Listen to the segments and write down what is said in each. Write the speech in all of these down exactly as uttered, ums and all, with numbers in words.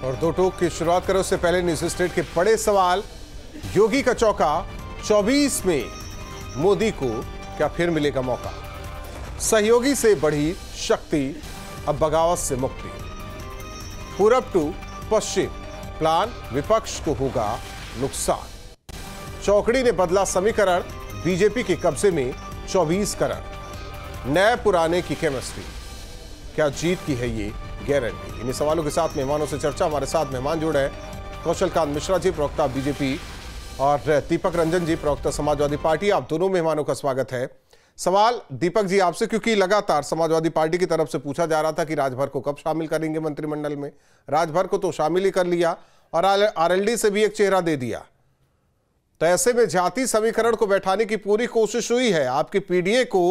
और दो टोक की शुरुआत करें उससे पहले न्यूज स्टेट के बड़े सवाल। योगी का चौका, चौबीस में मोदी को क्या फिर मिलेगा मौका? सहयोगी से बढ़ी शक्ति, अब बगावत से मुक्ति। पूरब टू पश्चिम, प्लान विपक्ष को होगा नुकसान। चौकड़ी ने बदला समीकरण, बीजेपी के कब्जे में चौबीस करोड़। नए पुराने की केमिस्ट्री, क्या जीत की है ये गारंटी? इन्हीं सवालों के साथ मेहमानों से चर्चा। हमारे साथ मेहमान जुड़े हैं कौशल कांत मिश्रा जी, प्रवक्ता बीजेपी, और दीपक रंजन जी, प्रवक्ता समाजवादी पार्टी। आप दोनों मेहमानों का स्वागत है। सवाल दीपक जी आपसे, क्योंकि लगातार समाजवादी पार्टी की तरफ से पूछा जा रहा था कि राजभर को कब शामिल करेंगे मंत्रिमंडल में। राजभर को तो शामिल ही कर लिया और आरएलडी से भी एक चेहरा दे दिया, तो ऐसे में जाति समीकरण को बैठाने की पूरी कोशिश हुई है। आपकी पीडीए को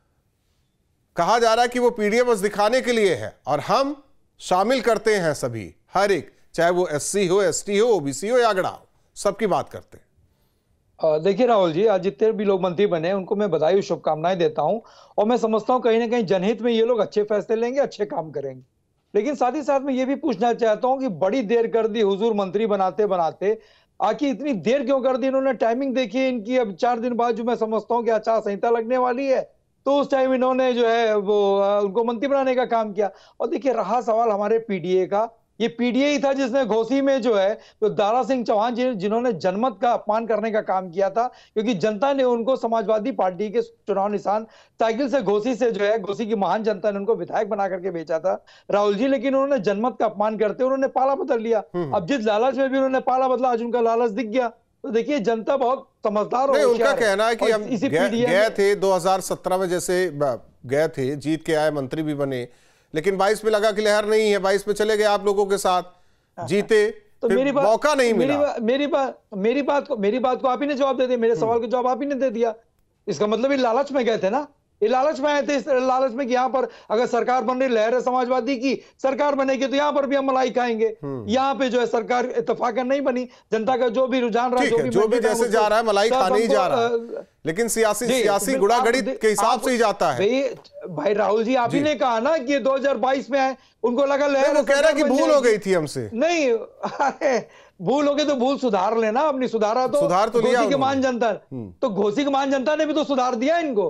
कहा जा रहा है कि वो पीडीए बस दिखाने के लिए है और हम शामिल करते हैं सभी, हर एक, चाहे वो एससी हो, एसटी हो, ओबीसी हो या अगड़ा हो, सबकी बात करते हैं। देखिए राहुल जी, आज जितने भी लोग मंत्री बने उनको मैं बधाई और शुभकामनाएं देता हूं, और मैं समझता हूं कहीं ना कहीं जनहित में ये लोग अच्छे फैसले लेंगे, अच्छे काम करेंगे। लेकिन साथ ही साथ मैं ये भी पूछना चाहता हूं कि बड़ी देर कर दी हुजूर मंत्री बनाते बनाते, आखिर इतनी देर क्यों कर दी इन्होंने? टाइमिंग देखिए इनकी, अब चार दिन बाद जो मैं समझता हूँ कि आचार संहिता लगने वाली है, तो उस टाइम इन्होंने जो है वो उनको मंत्री बनाने का काम किया। और देखिए रहा सवाल हमारे पीडीए का, ये पीडीए ही था जिसने घोसी में जो है तो दारा सिंह चौहान जी जिन्होंने जनमत का अपमान करने का काम किया था, क्योंकि जनता ने उनको समाजवादी पार्टी के चुनाव निशान साइकिल से घोसी से जो है, घोसी की महान जनता ने उनको विधायक बना करके भेजा था राहुल जी, लेकिन उन्होंने जनमत का अपमान करते उन्होंने पाला बदल लिया। अब जिस लालच में भी उन्होंने पाला बदला, आज उनका लालच दिख गया। तो देखिए जनता बहुत समझदार है। उनका कहना है कि हम गए थे दो हज़ार सत्रह में, जैसे गए थे, जीत के आए, मंत्री भी बने, लेकिन बाईस में लगा कि लहर नहीं है, बाईस में चले गए आप लोगों के साथ, जीते, तो मेरी बात, मौका नहीं मिला। मेरी, मेरी बात मेरी बात को मेरी बात को आप ही ने जवाब दे दिया, मेरे सवाल का जवाब आप ही ने दे दिया। इसका मतलब ये लालच में गए थे ना, ये लालच में आए थे, इस लालच में कि यहाँ पर अगर सरकार बन रही, लहर है समाजवादी की सरकार बनेगी तो यहाँ पर भी हम मलाई खाएंगे। यहाँ पे जो है सरकार इत्तेफाकन नहीं बनी, जनता का जो भी रुझान रहा, जो भी जो भी जैसे जा रहा है मलाई खाने ही जा रहा है, लेकिन सियासी सियासी गुड़ागड़ित के हिसाब से ही जाता है। भाई राहुल जी, आप ही ने कहा ना कि दो हजार बाईस में आए, उनको लगा लहर, वो कह रहा है कि भूल हो गई थी हमसे। नहीं, अरे भूल हो गई तो भूल सुधार लेना, अपनी सुधारा तो सुधार तो लिया घोसी की महान जनता, तो घोसी की महान जनता ने भी तो सुधार दिया इनको।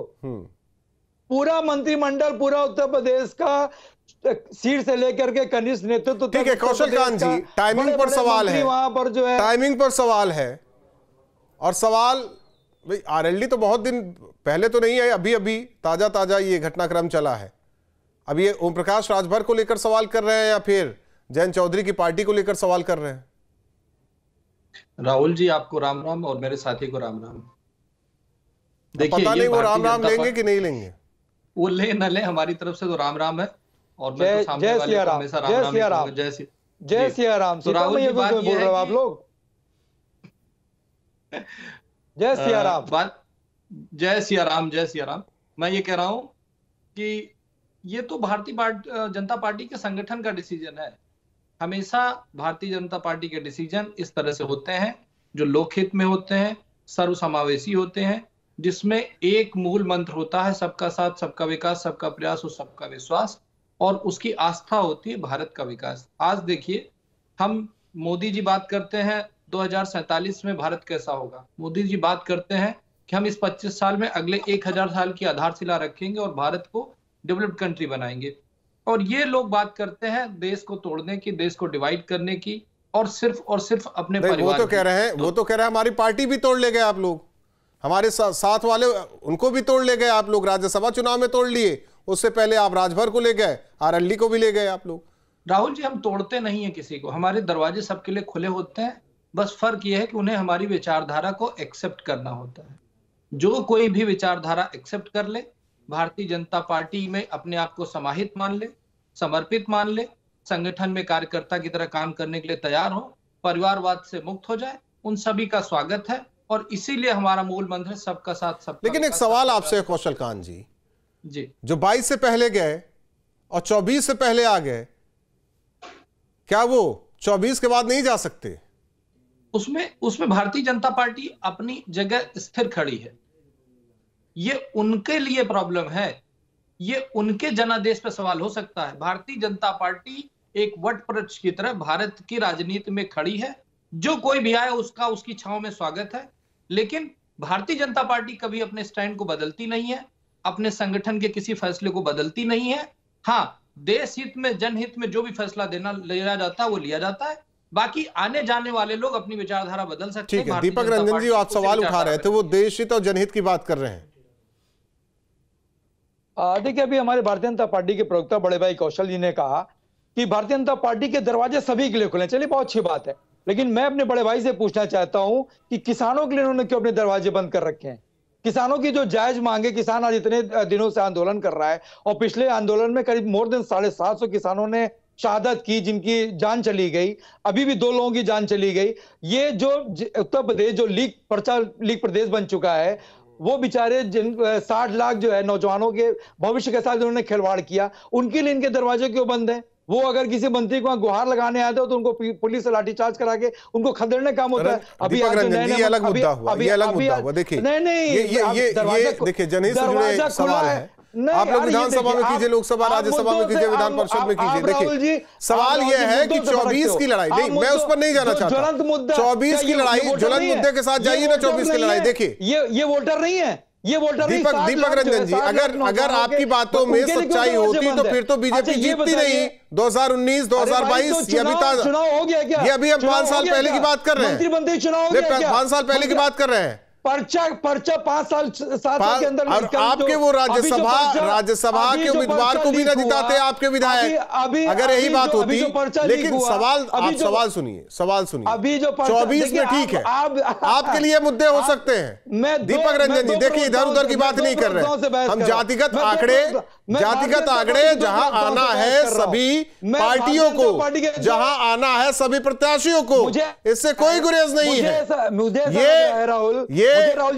पूरा मंत्रिमंडल, पूरा उत्तर प्रदेश का सीट से लेकर के कनिष्ठ नेतृत्व। ठीक है कौशल कांत जी, टाइमिंग पर सवाल है, वहां पर जो है टाइमिंग पर सवाल है। और सवाल भाई, आरएलडी तो बहुत दिन पहले तो नहीं है, अभी अभी ताजा ताजा ये घटनाक्रम चला है। अब ये ओम प्रकाश राजभर को लेकर सवाल कर रहे हैं या फिर जयंत चौधरी की पार्टी को लेकर सवाल कर रहे हैं? राहुल जी आपको राम राम और मेरे साथी को राम राम। देखिए पता नहीं वो राम राम लेंगे कि नहीं लेंगे, वो ले न ले, हमारी तरफ से तो राम राम है। और मैं तो सामने वाले को हमेशा राम राम, जय सिया राम, जय सिया राम। तो राहुल जी बात बोल रहे हो आप लोग, जय सिया राम, बात जय सिया राम, जय सिया राम। मैं ये कह रहा हूं कि ये तो भारतीय जनता पार्टी के संगठन का डिसीजन है। हमेशा भारतीय जनता पार्टी के डिसीजन इस तरह से होते हैं जो लोकहित में होते हैं, सर्वसमावेशी होते हैं, जिसमें एक मूल मंत्र होता है सबका साथ, सबका विकास, सबका प्रयास और सबका विश्वास, और उसकी आस्था होती है भारत का विकास। आज देखिए, हम मोदी जी बात करते हैं दो हजार सैंतालीस में भारत कैसा होगा, मोदी जी बात करते हैं कि हम इस पच्चीस साल में अगले एक हजार साल की आधारशिला रखेंगे और भारत को डेवलप्ड कंट्री बनाएंगे। और ये लोग बात करते हैं देश को तोड़ने की, देश को डिवाइड करने की, और सिर्फ और सिर्फ अपने परिवार। वो तो कह रहे हैं, वो तो कह रहे हैं हमारी पार्टी भी तोड़ ले गए आप लोग, हमारे सा, साथ वाले उनको भी तोड़ ले गए आप लोग, राज्यसभा चुनाव में तोड़ लिए, उससे पहले आप राजभर को ले गए, आरएलडी को भी ले गए आप लोग। राहुल जी, हम तोड़ते नहीं है किसी को, हमारे दरवाजे सबके लिए खुले होते हैं। बस फर्क यह है कि उन्हें हमारी विचारधारा को एक्सेप्ट करना होता है। जो कोई भी विचारधारा एक्सेप्ट कर ले, भारतीय जनता पार्टी में अपने आप को समाहित मान ले, समर्पित मान ले, संगठन में कार्यकर्ता की तरह काम करने के लिए तैयार हो, परिवारवाद से मुक्त हो जाए, उन सभी का स्वागत है। और इसीलिए हमारा मूल मंत्र है सबका साथ, सबका। लेकिन एक सवाल आपसे कौशल कांत जी, जी जो बाईस से पहले गए और चौबीस से पहले आ गए, क्या वो चौबीस के बाद नहीं जा सकते? उसमें उसमें भारतीय जनता पार्टी अपनी जगह स्थिर खड़ी है। ये उनके लिए प्रॉब्लम है, ये उनके जनादेश पे सवाल हो सकता है। भारतीय जनता पार्टी एक वट वृक्ष की तरह भारत की राजनीति में खड़ी है। जो कोई भी आए उसका उसकी छांव में स्वागत है, लेकिन भारतीय जनता पार्टी कभी अपने स्टैंड को बदलती नहीं है, अपने संगठन के किसी फैसले को बदलती नहीं है। हाँ, देश हित में, जनहित में जो भी फैसला देना लिया जाता है वो लिया जाता है। बाकी आने जाने वाले लोग अपनी विचारधारा बदल सकते हैं। ठीक है, दीपक रंजन जी आप सवाल उठा रहे थे, वो देश हित और जनहित की बात कर रहे हैं। देखिए, अभी हमारे भारतीय जनता पार्टी के प्रवक्ता बड़े भाई कौशल जी ने कहा कि भारतीय जनता पार्टी के दरवाजे सभी के लिए खुले। चलिए, बहुत अच्छी बात है, लेकिन मैं अपने बड़े भाई से पूछना चाहता हूं कि किसानों के लिए उन्होंने क्यों अपने दरवाजे बंद कर रखे हैं? किसानों की जो जायज मांगे, किसान आज इतने दिनों से आंदोलन कर रहा है और पिछले आंदोलन में करीब मोर देन साढ़े सात सौ किसानों ने शहादत की, जिनकी जान चली गई, अभी भी दो लोगों की जान चली गई। ये जो उत्तर प्रदेश जो लीग पर्चा लीग प्रदेश बन चुका है, वो बेचारे जिन साठ लाख जो है नौजवानों के भविष्य के साथ उन्होंने खिलवाड़ किया, उनके लिए इनके दरवाजे क्यों बंद है? वो अगर किसी मंत्री को गुहार लगाने आते हो तो उनको पुलिस से लाठीचार्ज करा के उनको खदेड़ने काम होता है। अभी ये अलग मुद्दा हुआ, ये अलग मुद्दा हुआ। देखिए, नहीं नहीं ये ये ये देखिए, जनहित से जुड़े सवाल है। आप लोग विधानसभा में कीजिए, लोकसभा राज्यसभा में कीजिए, विधान परिषद में कीजिए। देखिए, सवाल यह है कि चौबीस की लड़ाई, नहीं मैं उस पर नहीं जाना चाहता। चौबीस की लड़ाई, ज्वलंत मुद्दे के साथ जाइए ना। चौबीस की लड़ाई देखिए, ये ये वोटर नहीं है, ये वोटर दीपक दीपक रंजन जी, अगर अगर आपकी बातों में सच्चाई होती तो फिर तो बीजेपी जीतती नहीं। दो हज़ार उन्नीस दो हज़ार बाईस ये अभी चुनाव हो गया क्या? ये अभी हम पांच साल पहले की बात कर रहे हैं। मंत्री चुनाव हो गया क्या? पांच साल पहले की बात कर रहे हैं। पर्चा पर्चा पांच साल सात साल के अंदर और आपके वो राज्यसभा राज्यसभा के उम्मीदवार को भी ना जिताते आपके विधायक, अगर यही बात होती। लेकिन सवाल आप सवाल सुनिए, सवाल सुनिए। अभी जो चौबीस में ठीक है, आपके लिए मुद्दे हो सकते हैं। दीपक रंजन जी देखिए, इधर उधर की बात नहीं कर रहे हम। जातिगत आंकड़े, जातिगत आंकड़े जहां आना है सभी पार्टियों को, जहां आना है सभी प्रत्याशियों को, इससे कोई गुरेज नहीं है। ये राहुल ये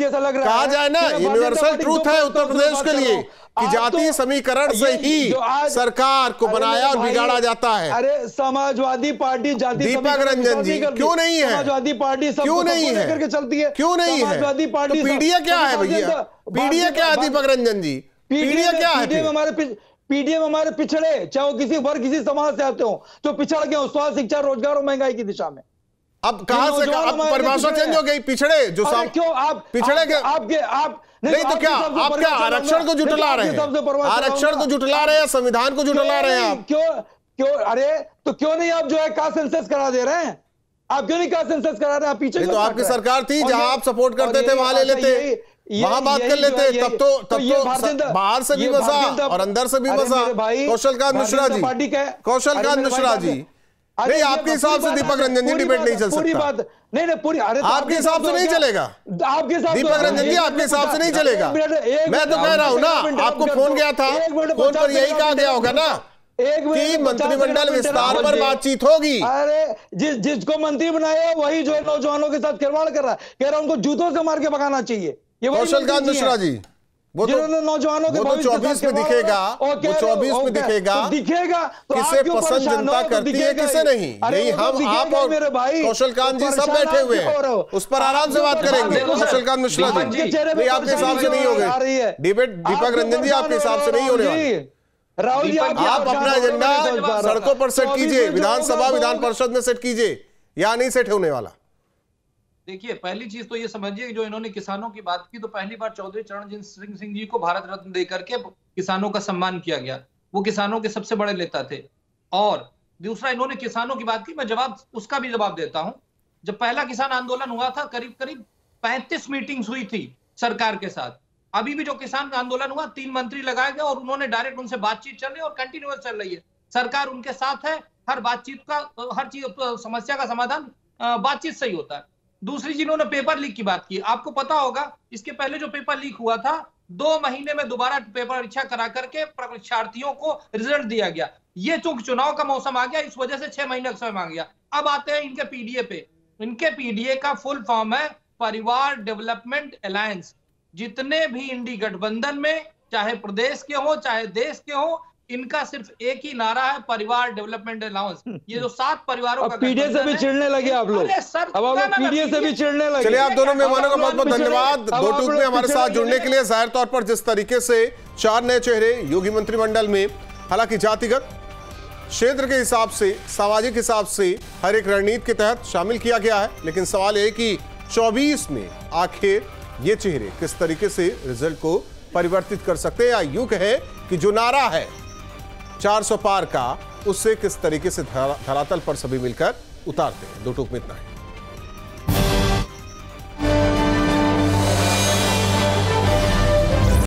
कहा जाए ना, यूनिवर्सल ट्रूथ है उत्तर प्रदेश के लिए कि जातीय समीकरण से ही सरकार को बनाया और बिगाड़ा जाता है। अरे समाजवादी पार्टी जाति दीपक रंजन जी क्यों नहीं है? समाजवादी पार्टी क्यों नहीं है करके चलती है? क्यों नहीं है? समाजवादी पार्टी पीडीए क्या है भैया? पीडीए क्या है दीपक रंजन जी? पीडीए क्या है? पीडीए हमारे पीडीएम हमारे पिछड़े, चाहे वो किसी वर्ग किसी समाज से आते हो, जो पिछड़ गए स्वास्थ्य, शिक्षा, रोजगार और महंगाई की दिशा में। अब कहां से अब परिभाषा चेंज हो गई? पिछड़े जो क्यों आप पिछड़े के आपके आप नहीं तो क्या आप क्या आरक्षण को जुटला रहे हैं? आरक्षण को जुटला रहे हैं, संविधान को जुटला रहे हैं आप? क्यों क्यों अरे तो क्यों नहीं आप जो है कास्ट सेंसस करा दे रहे हैं? आप क्यों नहीं कास्ट सेंसस करा रहे हैं? आप पीछे तो आपकी सरकार थी, जहां आप सपोर्ट करते थे वहां ले लेते, वहां बात कर लेते। तब तो तब तो बाहर से भी मजा और अंदर से भी मजा। कौशलकांत मिश्रा जी, कौशलकांत मिश्रा जी, नहीं आपके हिसाब से दीपक रंजन जी डिबेट नहीं चल सकता। नहीं नहीं पूरी, अरे आपके हिसाब से नहीं चलेगा आपके हिसाब दीपक रंजन जी, आपके हिसाब से नहीं चलेगा। मैं तो कह रहा हूं ना, आपको फोन गया था, फोन पर यही कहा गया होगा ना कि मंत्रिमंडल विस्तार पर बातचीत होगी। अरे जिस जिसको मंत्री बनाया वही जो है नौजवानों के साथ खिलवाड़ कर रहा है, कह रहा उनको जूतों से मार के भगाना चाहिए। ये कौशलकांत मिश्रा जी, वो तो नौजवानों के वो तो चौबीस में दिखेगा, वो चौबीस में दिखेगा दिखेगा किसे पसंद जनता करती है किसे नहीं। यही हम आप और कौशलकांत जी सब बैठे हुए हैं, उस पर आराम से बात करेंगे। कौशलकांत मिश्रा जी, नहीं आपके हिसाब से नहीं होगा डिबेट। दीपक रंजन जी आपके हिसाब से नहीं होने वाला। राहुल जी आप अपना एजेंडा सड़कों पर सेट कीजिए, विधानसभा विधान परिषद में सेट कीजिए, या नहीं सेट होने वाला। देखिए, पहली चीज तो ये समझिए कि जो इन्होंने किसानों की बात की, तो पहली बार चौधरी चरणजीत सिंह सिंह जी को भारत रत्न देकर के किसानों का सम्मान किया गया। वो किसानों के सबसे बड़े नेता थे। और दूसरा, इन्होंने किसानों की बात की, मैं जवाब उसका भी जवाब देता हूं। जब पहला किसान आंदोलन हुआ था, करीब करीब पैंतीस मीटिंग्स हुई थी सरकार के साथ। अभी भी जो किसान आंदोलन हुआ, तीन मंत्री लगाए गए और उन्होंने डायरेक्ट उनसे बातचीत चल रही है और कंटिन्यूअस चल रही है। सरकार उनके साथ है, हर बातचीत का, हर चीज समस्या का समाधान बातचीत से ही होता है। दूसरी चीज, इन्होंने पेपर लीक की बात की। आपको पता होगा, इसके पहले जो पेपर लीक हुआ था, दो महीने में दोबारा पेपर परीक्षा करा करके परीक्षार्थियों को रिजल्ट दिया गया। ये चूंकि चुनाव का मौसम आ गया, इस वजह से छह महीने का समय मांग गया। अब आते हैं इनके पीडीए पे। इनके पीडीए का फुल फॉर्म है परिवार डेवलपमेंट अलायंस। जितने भी इंडी गठबंधन में, चाहे प्रदेश के हो चाहे देश के हो, इनका सिर्फ एक ही नारा है, परिवार डेवलपमेंट अलाउंस। ये जो सात परिवारों का पीडीए से भी चिढ़ने लगे आप लोग। अब आप लोग पीडीए से भी चिढ़ने लगे। चलिए, आप दोनों मेहमानों का बहुत बहुत धन्यवाद दो टूक में हमारे साथ जुड़ने के लिए। जाहिर तौर पर जिस तरीके से चार नए चेहरे योगी मंत्रिमंडल में, हालांकि जातिगत क्षेत्र के हिसाब से, सामाजिक हिसाब से हर एक रणनीति के तहत शामिल किया गया है। लेकिन सवाल यह कि चौबीस में आखिर ये चेहरे किस तरीके से रिजल्ट को परिवर्तित कर सकते हैं, या यूं कहे कि जो नारा है चार सौ पार का, उससे किस तरीके से धरातल पर सभी मिलकर उतारते हैं। दो टूक में इतना है।